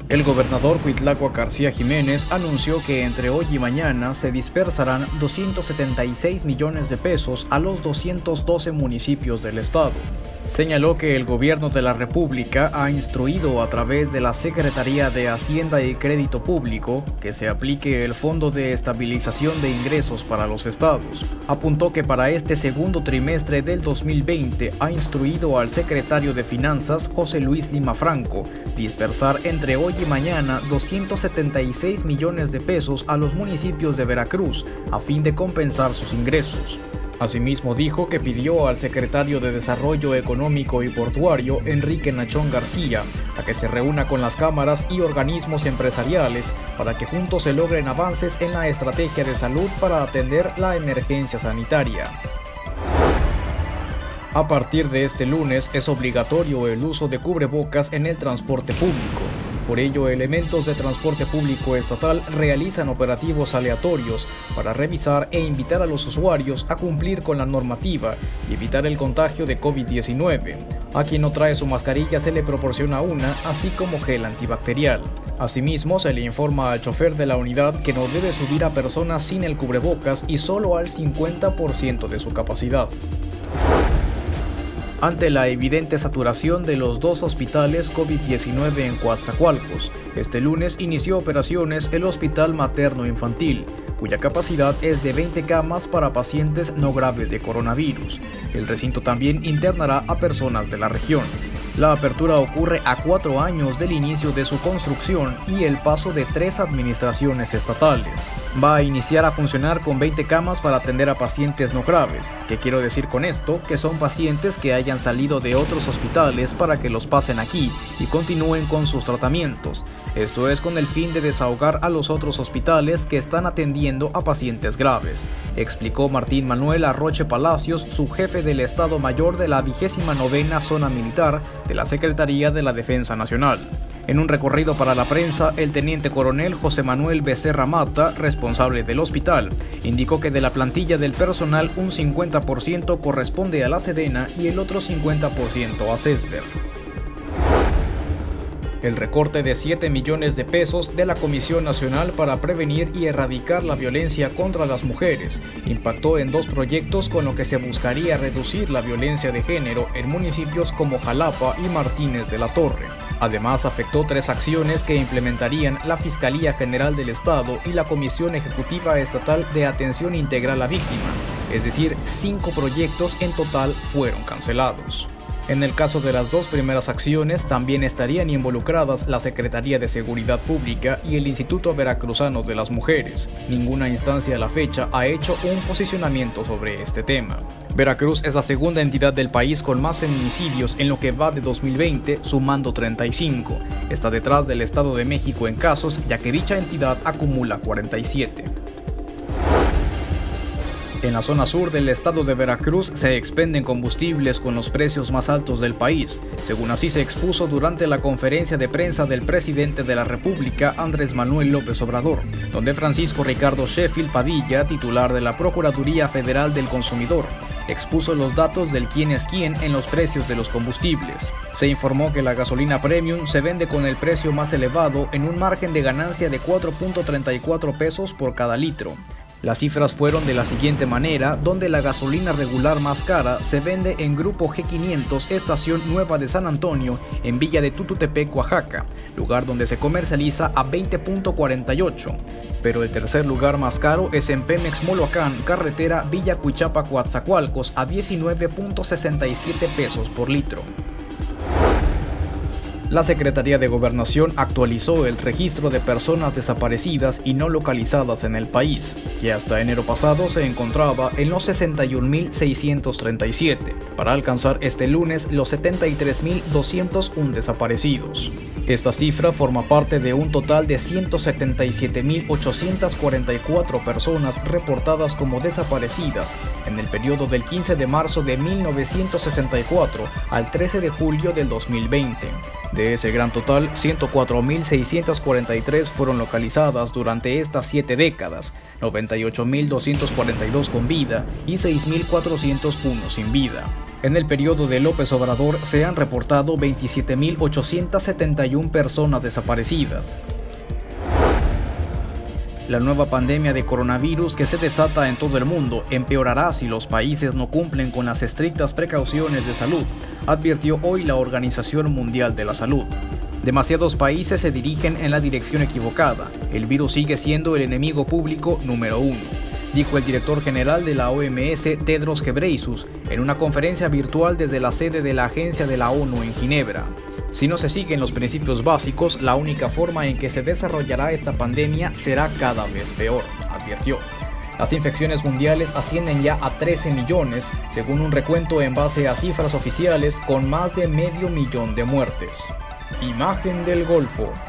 El gobernador Cuitláhuac García Jiménez anunció que entre hoy y mañana se dispersarán 276 millones de pesos a los 212 municipios del estado. Señaló que el gobierno de la República ha instruido a través de la Secretaría de Hacienda y Crédito Público que se aplique el Fondo de Estabilización de Ingresos para los estados. Apuntó que para este segundo trimestre del 2020 ha instruido al secretario de Finanzas, José Luis Lima Franco, dispersar entre hoy y mañana 276 millones de pesos a los municipios de Veracruz a fin de compensar sus ingresos. Asimismo dijo que pidió al secretario de Desarrollo Económico y Portuario, Enrique Nachón García, a que se reúna con las cámaras y organismos empresariales para que juntos se logren avances en la estrategia de salud para atender la emergencia sanitaria. A partir de este lunes es obligatorio el uso de cubrebocas en el transporte público. Por ello, elementos de transporte público estatal realizan operativos aleatorios para revisar e invitar a los usuarios a cumplir con la normativa y evitar el contagio de COVID-19. A quien no trae su mascarilla se le proporciona una, así como gel antibacterial. Asimismo, se le informa al chofer de la unidad que no debe subir a personas sin el cubrebocas y solo al 50% de su capacidad. Ante la evidente saturación de los dos hospitales COVID-19 en Coatzacoalcos, este lunes inició operaciones el Hospital Materno Infantil, cuya capacidad es de 20 camas para pacientes no graves de coronavirus. El recinto también internará a personas de la región. La apertura ocurre a 4 años del inicio de su construcción y el paso de 3 administraciones estatales. Va a iniciar a funcionar con 20 camas para atender a pacientes no graves. ¿Qué quiero decir con esto? Que son pacientes que hayan salido de otros hospitales para que los pasen aquí y continúen con sus tratamientos. Esto es con el fin de desahogar a los otros hospitales que están atendiendo a pacientes graves, explicó Martín Manuel Arroche Palacios, subjefe del Estado Mayor de la 29ª Zona Militar de la Secretaría de la Defensa Nacional. En un recorrido para la prensa, el teniente coronel José Manuel Becerra Mata, responsable del hospital, indicó que de la plantilla del personal un 50% corresponde a la Sedena y el otro 50% a CESBER. El recorte de 7 millones de pesos de la Comisión Nacional para Prevenir y Erradicar la Violencia contra las Mujeres impactó en 2 proyectos con lo que se buscaría reducir la violencia de género en municipios como Jalapa y Martínez de la Torre. Además, afectó 3 acciones que implementarían la Fiscalía General del Estado y la Comisión Ejecutiva Estatal de Atención Integral a Víctimas, es decir, 5 proyectos en total fueron cancelados. En el caso de las 2 primeras acciones, también estarían involucradas la Secretaría de Seguridad Pública y el Instituto Veracruzano de las Mujeres. Ninguna instancia a la fecha ha hecho un posicionamiento sobre este tema. Veracruz es la segunda entidad del país con más feminicidios en lo que va de 2020, sumando 35. Está detrás del Estado de México en casos, ya que dicha entidad acumula 47. En la zona sur del estado de Veracruz se expenden combustibles con los precios más altos del país, según así se expuso durante la conferencia de prensa del presidente de la República, Andrés Manuel López Obrador, donde Francisco Ricardo Sheffield Padilla, titular de la Procuraduría Federal del Consumidor, expuso los datos del quién es quién en los precios de los combustibles. Se informó que la gasolina premium se vende con el precio más elevado en un margen de ganancia de 4.34 pesos por cada litro. Las cifras fueron de la siguiente manera, donde la gasolina regular más cara se vende en Grupo G500, Estación Nueva de San Antonio, en Villa de Tututepec, Oaxaca, lugar donde se comercializa a 20.48. Pero el tercer lugar más caro es en Pemex Moloacán, carretera Villa Cuichapa, Coatzacoalcos, a 19.67 pesos por litro. La Secretaría de Gobernación actualizó el registro de personas desaparecidas y no localizadas en el país, que hasta enero pasado se encontraba en los 61.637, para alcanzar este lunes los 73.201 desaparecidos. Esta cifra forma parte de un total de 177.844 personas reportadas como desaparecidas en el periodo del 15 de marzo de 1964 al 13 de julio del 2020. De ese gran total, 104.643 fueron localizadas durante estas 7 décadas, 98.242 con vida y 6.401 sin vida. En el periodo de López Obrador se han reportado 27.871 personas desaparecidas. La nueva pandemia de coronavirus que se desata en todo el mundo empeorará si los países no cumplen con las estrictas precauciones de salud, advirtió hoy la Organización Mundial de la Salud. Demasiados países se dirigen en la dirección equivocada. El virus sigue siendo el enemigo público número 1, dijo el director general de la OMS, Tedros Ghebreyesus, en una conferencia virtual desde la sede de la Agencia de la ONU en Ginebra. Si no se siguen los principios básicos, la única forma en que se desarrollará esta pandemia será cada vez peor, advirtió. Las infecciones mundiales ascienden ya a 13 millones, según un recuento en base a cifras oficiales, con más de 500.000 de muertes. Imagen del Golfo.